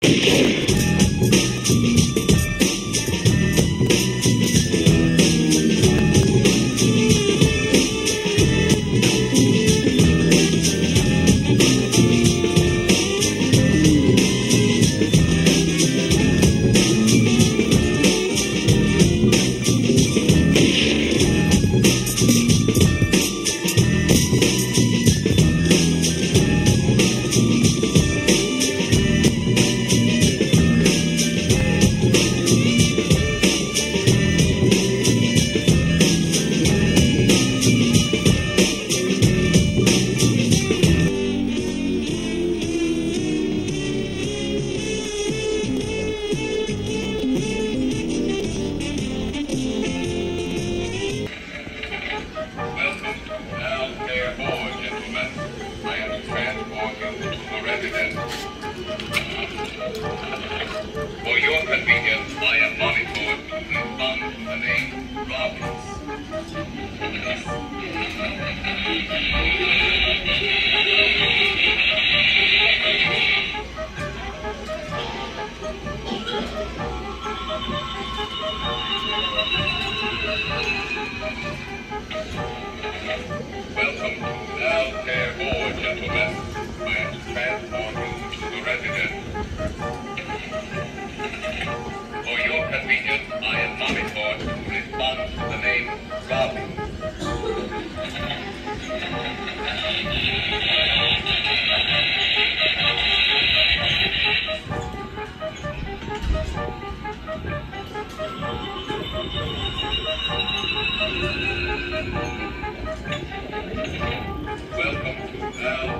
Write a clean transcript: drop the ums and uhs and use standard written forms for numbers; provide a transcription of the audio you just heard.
For your convenience, I am monitored to respond to the name Robbins. Welcome to Altair Board, gentlemen. I am to transport you to the residence. For your convenience, I am monitored to respond to the name Robbins. Welcome to